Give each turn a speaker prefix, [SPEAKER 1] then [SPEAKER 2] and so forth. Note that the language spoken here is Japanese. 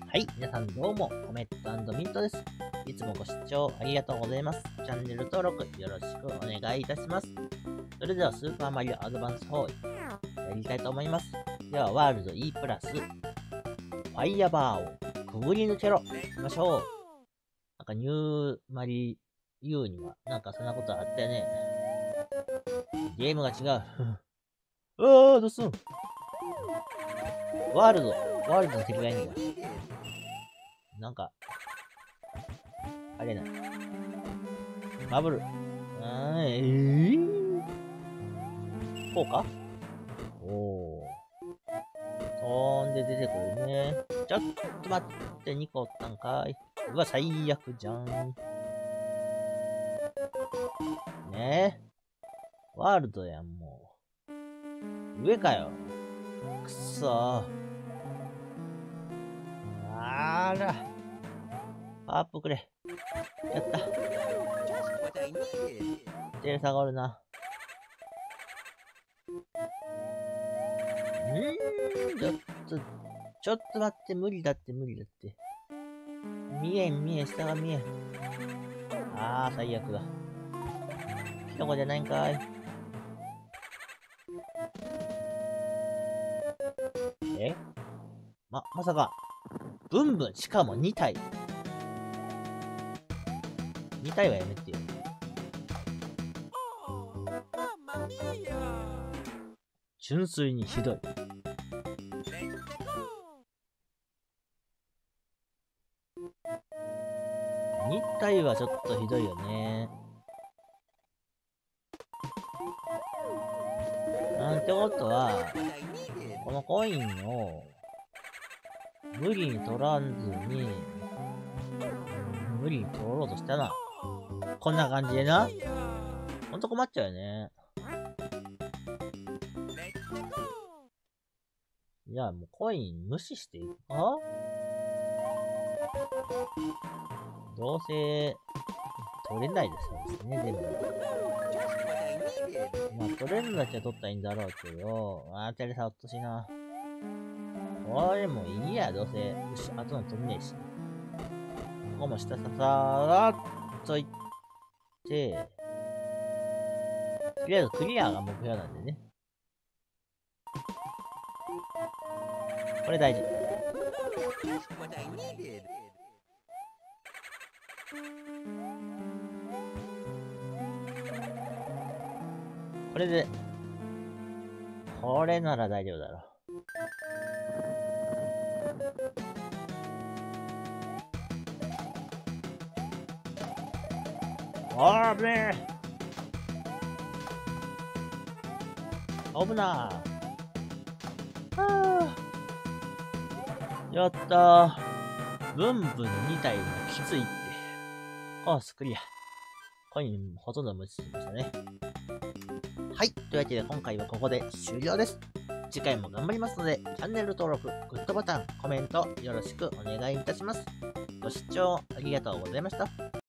[SPEAKER 1] はい、皆さんどうも、コメットミントです。いつもご視聴ありがとうございます。チャンネル登録よろしくお願いいたします。それではスーパーマリオアドバンス4やりたいと思います。では、ワールド E プラス、ファイヤーバーをくぐり抜けろ。行きましょう。なんかニューマリ U には、なんかそんなことあったよね。ゲームが違う。どうすんワールドの敵がいいんだ。なんか、あれない。バブル。こうかおー。飛んで出てくるね。ちょっと待って、2個おったんかい。うわ、最悪じゃん。ねえ。ワールドやん、もう。上かよ。くそー。あーら。パワーアップくれ。やった。テレサがおるな。ちょっと待って、無理だって。見えん、下が見えん。あー、最悪だ。キノコじゃないんかい。まさか、ブンブン、しかも2体。2体はやめてよ。純粋にひどい。2体はちょっとひどいよね。なんてことは、このコインを無理に取らんずに、無理に取ろうとしたな。こんな感じでな。ほんと困っちゃうよね。じゃあもうコイン無視していくか？どうせ取れないですね、全部。まあ取れるんだっちゃ取ったらいいんだろうけど、テレサ落としな。これもいいや、どうせ。よし、後の取れねえし。ここも下ささーっといって、とりあえずクリアが目標なんでね。これ大事。これで、これなら大丈夫だろう。あぶねえ。危なー。やったー。ブンブン2体もきついって。コースクリア。コインほとんど無視しましたね。はい。というわけで今回はここで終了です。次回も頑張りますので、チャンネル登録、グッドボタン、コメントよろしくお願いいたします。ご視聴ありがとうございました。